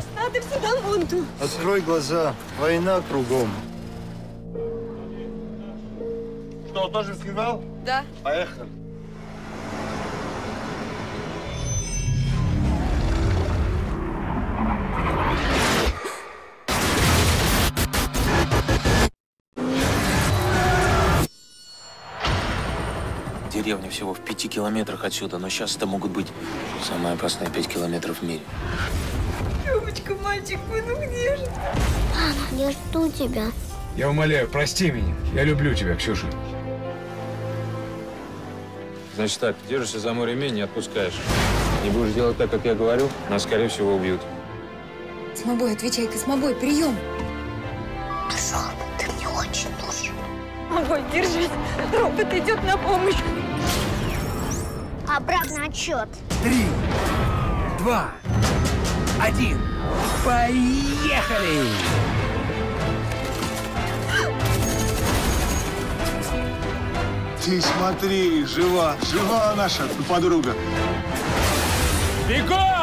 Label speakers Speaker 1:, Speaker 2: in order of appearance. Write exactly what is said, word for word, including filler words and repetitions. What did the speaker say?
Speaker 1: Надо в Судалунту.
Speaker 2: Открой глаза. Война кругом.
Speaker 3: Что, тоже снимал?
Speaker 1: Да.
Speaker 3: Поехали.
Speaker 4: Деревня всего в пяти километрах отсюда, но сейчас это могут быть самые опасные пять километров в мире.
Speaker 1: Любочка, мальчик мой, ну где же?
Speaker 5: Мама, я жду тебя.
Speaker 6: Я умоляю, прости меня. Я люблю тебя, Ксюша.
Speaker 7: Значит так, держишься за мой ремень, не отпускаешь. Не будешь делать так, как я говорю, нас, скорее всего, убьют.
Speaker 1: Космобой, отвечай, Космобой, прием.
Speaker 5: Пошел, ты мне очень нужен.
Speaker 1: Космобой, держись. Робот идет на помощь.
Speaker 5: Обратный отсчет.
Speaker 8: Три, два, один. Поехали!
Speaker 3: Ты смотри, жива, жива наша подруга.
Speaker 6: Бегом!